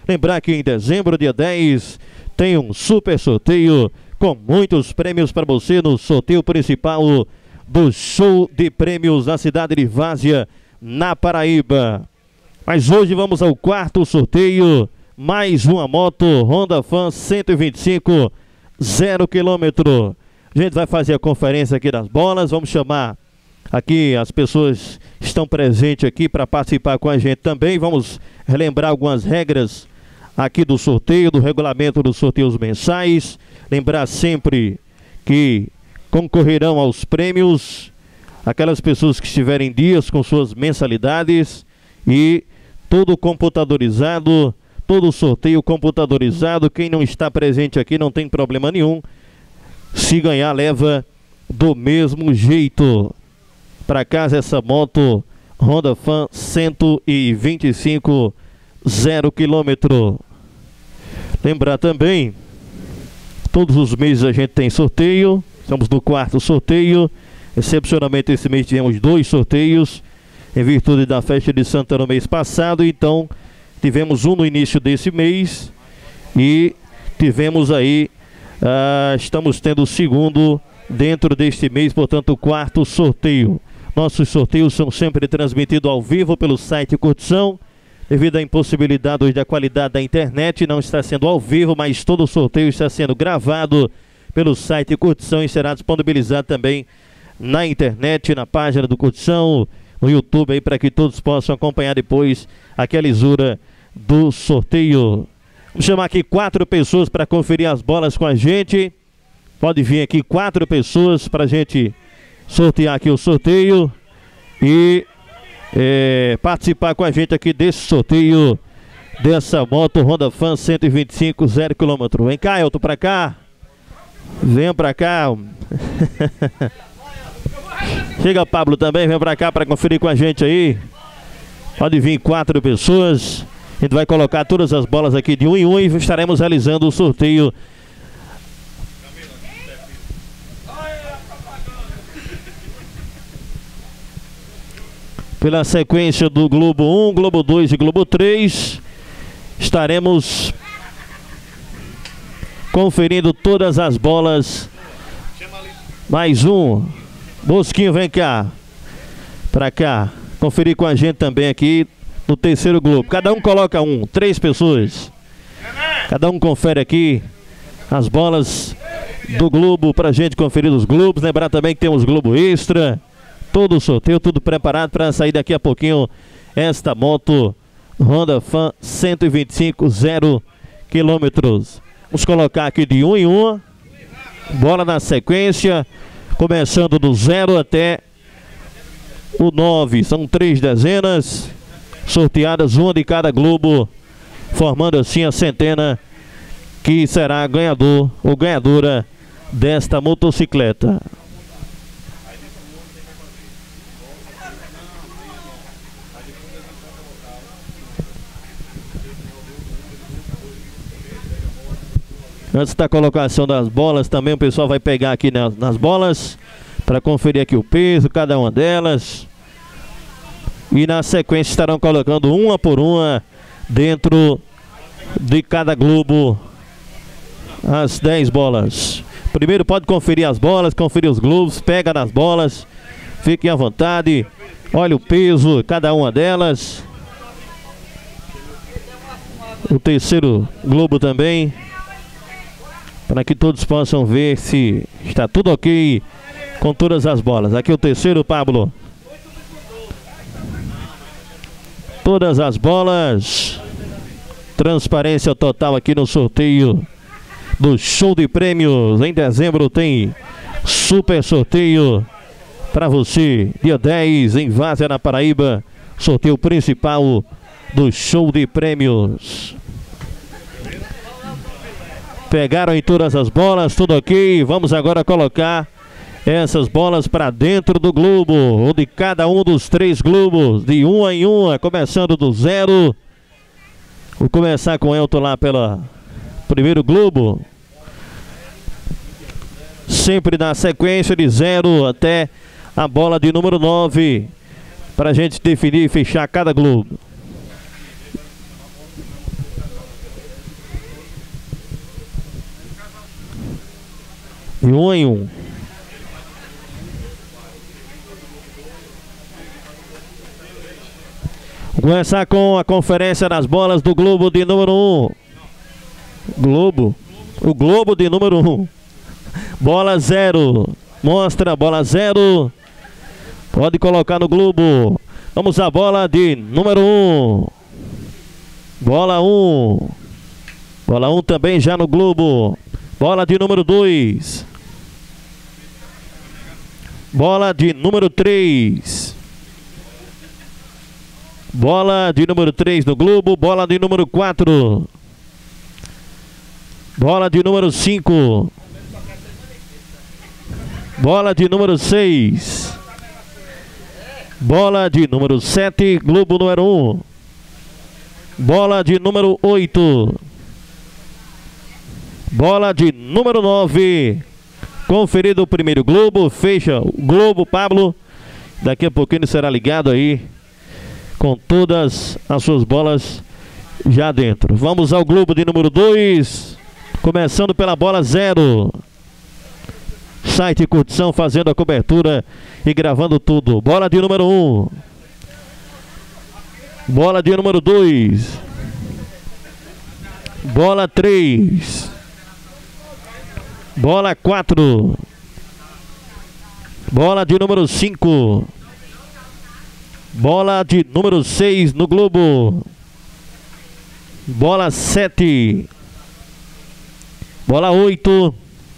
Lembrar que em dezembro, dia 10, tem um super sorteio com muitos prêmios para você no sorteio principal do Show de Prêmios na cidade de Várzea, na Paraíba. Mas hoje vamos ao quarto sorteio, mais uma moto Honda Fan 125 0 km. A gente vai fazer a conferência aqui das bolas, vamos chamar aqui as pessoas que estão presentes aqui para participar com a gente também. Vamos relembrar algumas regras aqui do sorteio, do regulamento dos sorteios mensais. Lembrar sempre que concorrerão aos prêmios aquelas pessoas que estiverem em dias com suas mensalidades, e tudo computadorizado, todo sorteio computadorizado. Quem não está presente aqui não tem problema nenhum. Se ganhar, leva do mesmo jeito para casa essa moto Honda Fan 125 0 km. Lembrar também, todos os meses a gente tem sorteio. Estamos no quarto sorteio. Excepcionalmente esse mês tivemos 2 sorteios em virtude da festa de Santa no mês passado. Então tivemos um no início desse mês e tivemos aí, estamos tendo o segundo dentro deste mês, portanto o quarto sorteio. Nossos sorteios são sempre transmitidos ao vivo pelo site Curtição. Devido à impossibilidade hoje da qualidade da internet, não está sendo ao vivo, mas todo o sorteio está sendo gravado pelo site Curtição e será disponibilizado também na internet, na página do Curtição, no YouTube, aí, para que todos possam acompanhar depois aquela lisura do sorteio. Vamos chamar aqui 4 pessoas para conferir as bolas com a gente. Pode vir aqui 4 pessoas para a gente sortear aqui o sorteio e participar com a gente aqui desse sorteio dessa moto Honda Fan 125 0 km. Vem cá, Elton, para cá. Venha para cá. Chega, Pablo, também, vem pra cá pra conferir com a gente aí. Pode vir 4 pessoas. A gente vai colocar todas as bolas aqui de 1 em 1 e estaremos realizando o sorteio. Pela sequência do Globo 1, Globo 2 e Globo 3, estaremos conferindo todas as bolas. Mais um. Bosquinho, vem cá, pra cá, conferir com a gente também aqui no terceiro Globo. Cada um coloca 3 pessoas. Cada um confere aqui as bolas do Globo pra gente conferir os Globos. Lembrar também que temos Globo Extra. Todo o sorteio, tudo preparado para sair daqui a pouquinho esta moto Honda Fan 125 0 km. Vamos colocar aqui de 1 em 1. Bola na sequência, começando do 0 até o 9. São 3 dezenas sorteadas, uma de cada Globo, formando assim a centena que será ganhador ou ganhadora desta motocicleta. Antes da colocação das bolas, também o pessoal vai pegar aqui nas bolas para conferir aqui o peso, cada uma delas. E na sequência estarão colocando uma por uma dentro de cada Globo as 10 bolas. Primeiro pode conferir as bolas, conferir os Globos, pega nas bolas, fiquem à vontade. Olha o peso, cada uma delas. O terceiro Globo também, para que todos possam ver se está tudo ok com todas as bolas. Aqui o terceiro, Pablo. Todas as bolas. Transparência total aqui no sorteio do Show de Prêmios. Em dezembro tem super sorteio para você. Dia 10 em Várzea, na Paraíba. Sorteio principal do Show de Prêmios. Pegaram em todas as bolas, tudo ok. Vamos agora colocar essas bolas para dentro do Globo, ou de cada um dos 3 Globos, de 1 em 1, começando do 0. Vou começar com o Elton lá pelo primeiro Globo. Sempre na sequência de 0 até a bola de número 9, para a gente definir e fechar cada Globo. De 1 em 1. Vou começar com a conferência das bolas do Globo de número 1. O Globo de número 1. Bola 0. Mostra, bola 0. Pode colocar no Globo. Vamos à bola de número 1. Bola 1. Bola 1 também já no Globo. Bola de número 2. Bola de número 3. Bola de número 3 no Globo. Bola de número 4. Bola de número 5. Bola de número 6. Bola de número 7. Globo número 1. Bola de número 8. Bola de número 9. Conferido o primeiro Globo. Fecha o Globo, Pablo. Daqui a pouquinho será ligado aí com todas as suas bolas já dentro. Vamos ao Globo de número 2. Começando pela bola 0. Site Curtição fazendo a cobertura e gravando tudo. Bola de número 1. Bola de número 2. Bola 3. Bola 4. Bola de número 5. Bola de número 6 no Globo. Bola 7. Bola 8.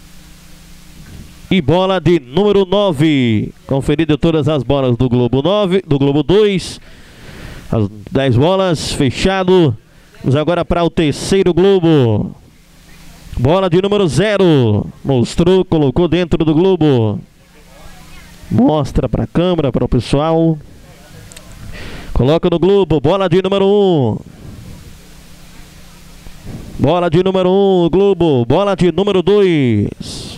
E bola de número 9. Conferido todas as bolas do Globo 9, do Globo 2. As 10 bolas, fechado. Vamos agora para o terceiro Globo. Bola de número 0. Mostrou, colocou dentro do Globo. Mostra para a câmera, para o pessoal. Coloca no Globo. Bola de número 1. Bola de número 1, Globo. Bola de número 2.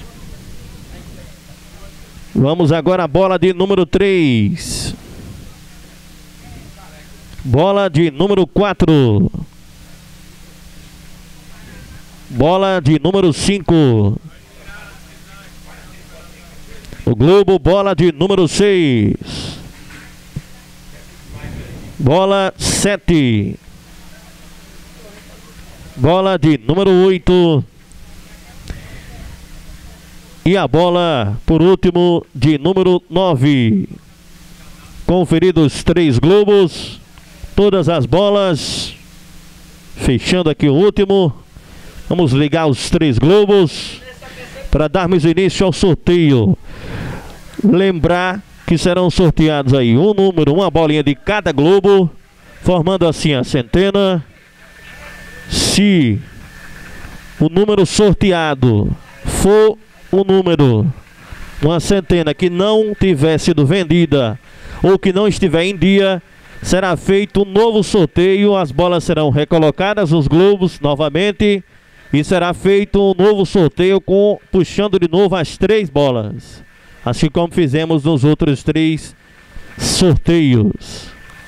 Vamos agora à bola de número 3. Bola de número 4. Bola de número 5. O Globo, bola de número 6. Bola 7. Bola de número 8. E a bola, por último, de número 9. Conferidos 3 globos. Todas as bolas. Fechando aqui o último. Vamos ligar os 3 globos para darmos início ao sorteio. Lembrar que serão sorteados aí um número, uma bolinha de cada globo, formando assim a centena. Se o número sorteado for o número, uma centena que não tiver sido vendida ou que não estiver em dia, será feito um novo sorteio. As bolas serão recolocadas nos globos novamente e será feito um novo sorteio puxando de novo as 3 bolas, assim como fizemos nos outros 3 sorteios.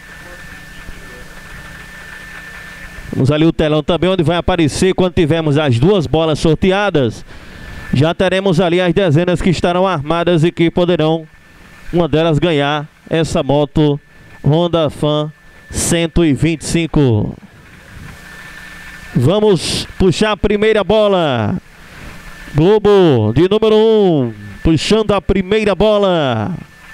Vamos ali o telão também, onde vai aparecer quando tivermos as 2 bolas sorteadas. Já teremos ali as dezenas que estarão armadas e que poderão, uma delas, ganhar essa moto Honda Fan 125. Vamos puxar a primeira bola. Globo de número 1, puxando a primeira bola.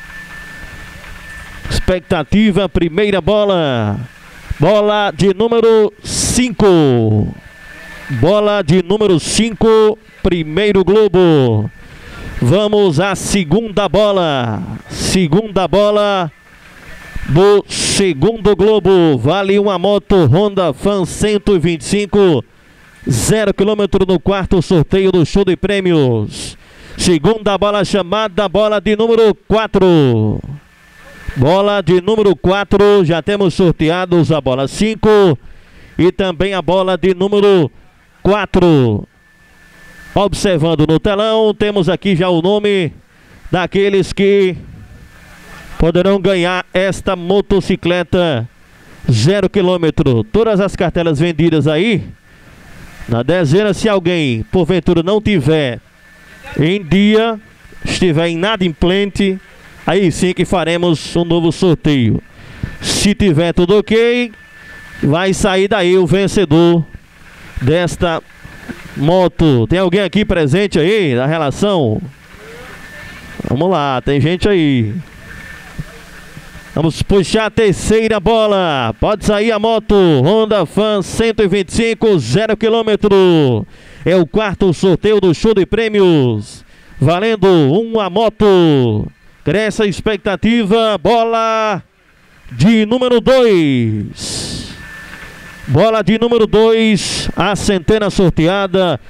Expectativa, primeira bola. Bola de número 5. Bola de número 5, primeiro globo. Vamos à segunda bola. Segunda bola do segundo globo. Vale uma moto Honda Fan 125. 0 km no quarto sorteio do show de prêmios. Segunda bola chamada, bola de número 4. Bola de número 4, já temos sorteados a bola 5 e também a bola de número 4. Observando no telão, temos aqui já o nome daqueles que poderão ganhar esta motocicleta 0 km. Todas as cartelas vendidas aí, na dezena, se alguém porventura não tiver em dia, estiver inadimplente, aí sim que faremos um novo sorteio. Se tiver tudo ok, vai sair daí o vencedor desta moto. Tem alguém aqui presente aí na relação? Vamos lá, tem gente aí. Vamos puxar a terceira bola. Pode sair a moto Honda Fan 125, 0 km. É o quarto sorteio do show de prêmios, valendo uma moto. Cresce a expectativa. Bola de número 2. Bola de número 2, a centena sorteada,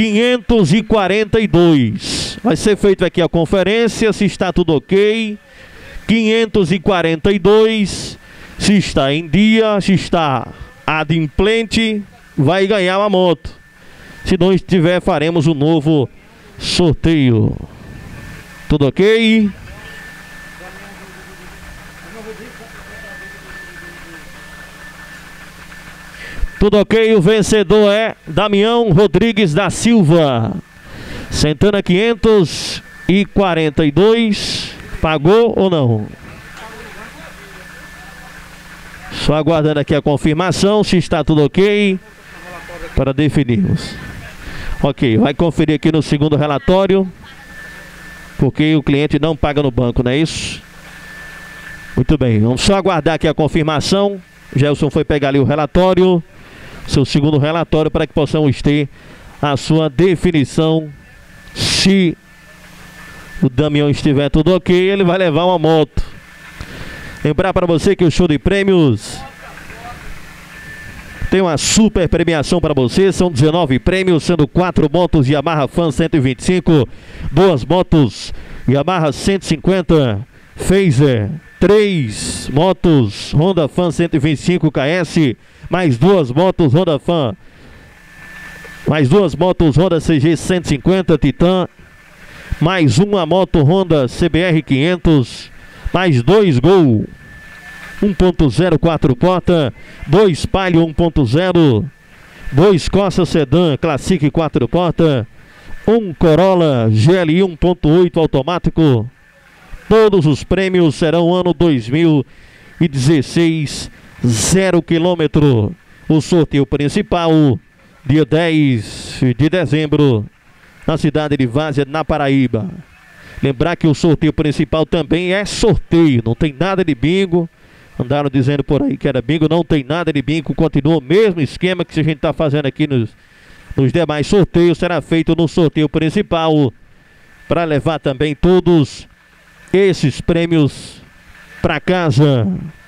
542. Vai ser feita aqui a conferência, se está tudo ok. 542, se está em dia, se está adimplente, vai ganhar uma moto. Se não estiver, faremos um novo sorteio. Tudo ok? Tudo ok, o vencedor é Damião Rodrigues da Silva. Centena 542. Pagou ou não? Só aguardando aqui a confirmação, se está tudo ok, para definirmos. Ok, vai conferir aqui no segundo relatório, porque o cliente não paga no banco, não é isso? Muito bem, vamos só aguardar aqui a confirmação. Gelson foi pegar ali o relatório, seu segundo relatório, para que possamos ter a sua definição. Se o Damião estiver tudo ok, ele vai levar uma moto. Lembrar para você que o show de prêmios tem uma super premiação para você. São 19 prêmios, sendo 4 motos Yamaha Fan 125, 2 motos Yamaha 150 Phaser, 3 motos Honda Fan 125 KS, mais 2 motos Honda Fan, mais 2 motos Honda CG 150 Titan, mais uma moto Honda CBR 500, mais 2 Gol 1.0 4 porta, 2 Palio 1.0, 2 Corsa Sedan Classic 4 porta, 1 Corolla GLI 1.8 automático. Todos os prêmios serão ano 2016, 0 km. O sorteio principal, dia 10 de dezembro, na cidade de Várzea, na Paraíba. Lembrar que o sorteio principal também é sorteio, não tem nada de bingo. Andaram dizendo por aí que era bingo, não tem nada de bingo. Continua o mesmo esquema que a gente está fazendo aqui nos demais sorteios. Será feito no sorteio principal, para levar também todos esses prêmios para casa.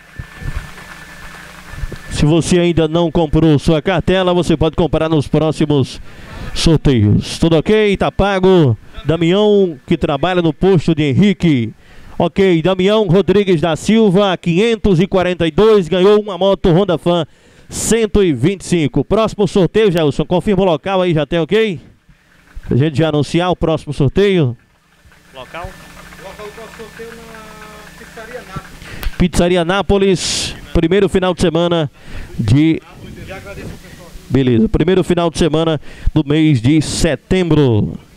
Se você ainda não comprou sua cartela, você pode comprar nos próximos sorteios. Tudo ok? Tá pago. Damião, que trabalha no posto de Henrique. Ok, Damião Rodrigues da Silva, 542, ganhou uma moto Honda Fan 125. Próximo sorteio, Gelson, confirma o local aí, já tem ok? A gente já anunciar o próximo sorteio. Local? Local do próximo sorteio na Pizzaria Nápoles. Pizzaria Nápoles, primeiro final de semana de... Já agradeço o pessoal. Beleza, primeiro final de semana do mês de setembro.